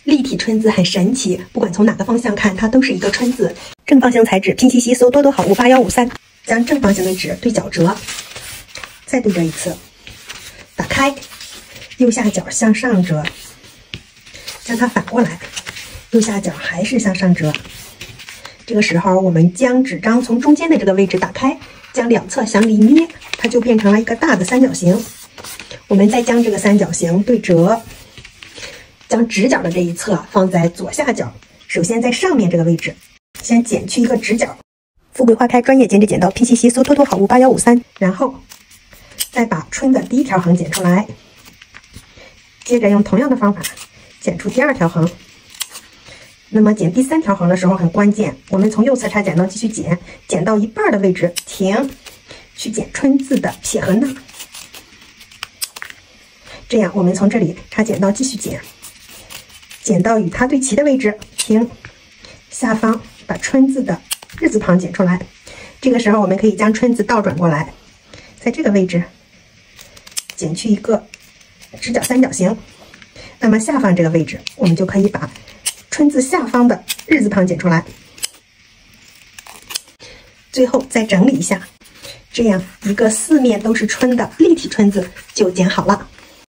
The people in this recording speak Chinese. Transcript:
立体春字很神奇，不管从哪个方向看，它都是一个春字。正方形材质，拼夕夕搜多多好58153，将正方形的纸对角折，再对折一次，打开，右下角向上折，将它反过来，右下角还是向上折。这个时候，我们将纸张从中间的这个位置打开，将两侧向里捏，它就变成了一个大的三角形。我们再将这个三角形对折。将直角的这一侧放在左下角，首先在上面这个位置，先剪去一个直角。富贵花开专业剪纸剪刀，拼夕夕搜多多好58153，然后再把春的第一条横剪出来，接着用同样的方法剪出第二条横。那么剪第三条横的时候很关键，我们从右侧插剪刀继续剪，剪到一半的位置停，去剪春字的撇和捺。这样我们从这里插剪刀继续剪。剪到与它对齐的位置，停，下方把春字的日字旁剪出来。这个时候我们可以将春字倒转过来，在这个位置剪去一个直角三角形。那么下方这个位置，我们就可以把春字下方的日字旁剪出来。最后再整理一下，这样一个四面都是春的立体春字就剪好了。